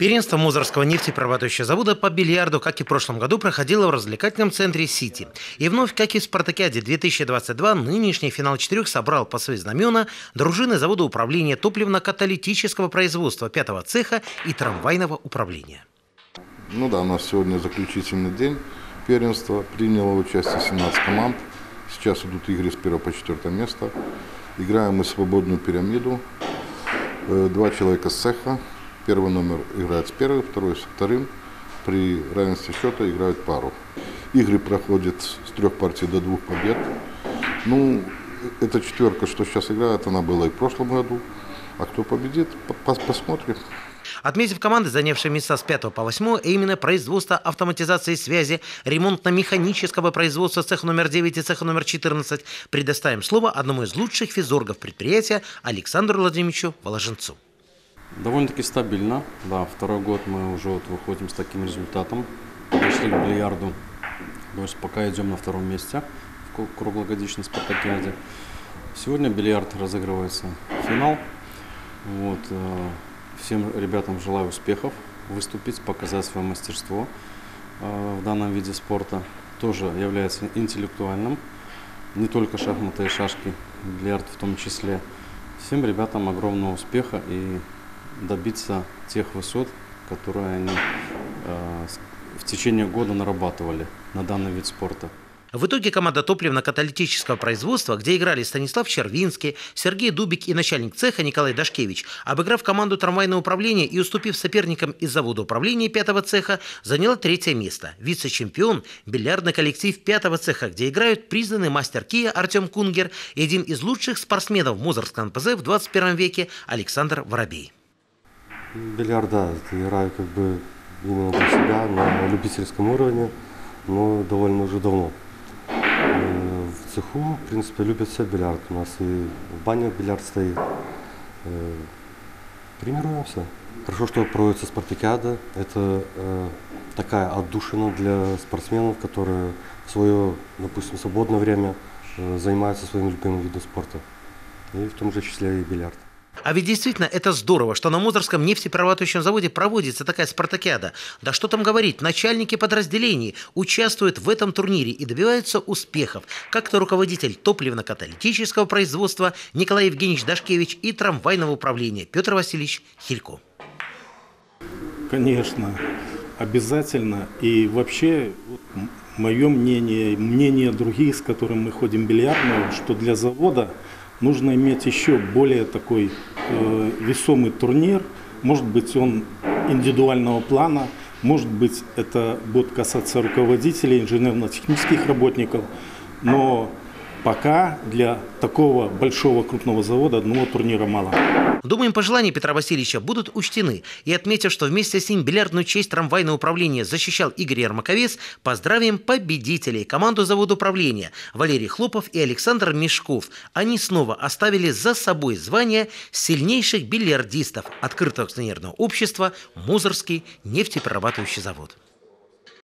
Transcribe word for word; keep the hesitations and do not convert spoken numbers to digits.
Первенство Мозырского нефтеперерабатывающего завода по бильярду, как и в прошлом году, проходило в развлекательном центре «Сити». И вновь, как и в «Спартакиаде две тысячи двадцать два», нынешний финал четырех собрал по свои знамена дружины завода управления топливно-каталитического производства пятого цеха и трамвайного управления. Ну да, у нас сегодня заключительный день первенства. Приняло участие семнадцать команд. Сейчас идут игры с первого по четвертое место. Играем мы свободную пирамиду. Два человека с цеха. Первый номер играет с первым, второй с вторым. При равенстве счета играют пару. Игры проходят с трех партий до двух побед. Ну, эта четверка, что сейчас играет, она была и в прошлом году. А кто победит, посмотрим. Отметив команды, занявшие места с пятого по восьмое, а именно производство автоматизации связи, ремонтно-механического производства цеха номер девять и цеха номер четырнадцать, предоставим слово одному из лучших физоргов предприятия Александру Владимировичу Воложенцу. Довольно-таки стабильно. Да, второй год мы уже вот выходим с таким результатом. Пришли к бильярду. То есть пока идем на втором месте в круглогодичной спартакиаде. Сегодня бильярд разыгрывается финал. Вот, всем ребятам желаю успехов, выступить, показать свое мастерство в данном виде спорта. Тоже является интеллектуальным. Не только шахматы и шашки, бильярд в том числе. Всем ребятам огромного успеха и добиться тех высот, которые они э, в течение года нарабатывали на данный вид спорта. В итоге команда топливно-каталитического производства, где играли Станислав Червинский, Сергей Дубик и начальник цеха Николай Дашкевич, обыграв команду трамвайного управления и уступив соперникам из завода управления пятого цеха, заняла третье место. Вице-чемпион – бильярдный коллектив пятого цеха, где играют признанный мастер Кия Артем Кунгер и один из лучших спортсменов Мозырского эн пэ зэ в двадцать первом веке Александр Воробей. Бильярд, да, играю как бы именно для себя на любительском уровне, но довольно уже давно. В цеху, в принципе, любят все бильярд. У нас и в бане бильярд стоит. Тренируемся. Хорошо, что проводится спартакиада. Это э, такая отдушина для спортсменов, которые в свое, допустим, свободное время э, занимаются своим любимым видом спорта. И в том же числе и бильярд. А ведь действительно это здорово, что на Мозырском нефтеперерабатывающем заводе проводится такая спартакиада. Да что там говорить, начальники подразделений участвуют в этом турнире и добиваются успехов. Как-то руководитель топливно-каталитического производства Николай Евгеньевич Дашкевич и трамвайного управления Петр Васильевич Хилько. Конечно, обязательно. И вообще, мое мнение, мнение других, с которыми мы ходим в бильярдную, что для завода нужно иметь еще более такой э, весомый турнир. Может быть, он индивидуального плана, может быть, это будет касаться руководителей, инженерно-технических работников. Но пока для такого большого крупного завода одного турнира мало. Думаем, пожелания Петра Васильевича будут учтены. И отметив, что вместе с ним бильярдную честь трамвайного управления защищал Игорь Ермаковец, поздравим победителей, команду завода управления Валерий Хлопов и Александр Мешков. Они снова оставили за собой звание сильнейших бильярдистов открытого акционерного общества «Мозырский нефтеперерабатывающий завод».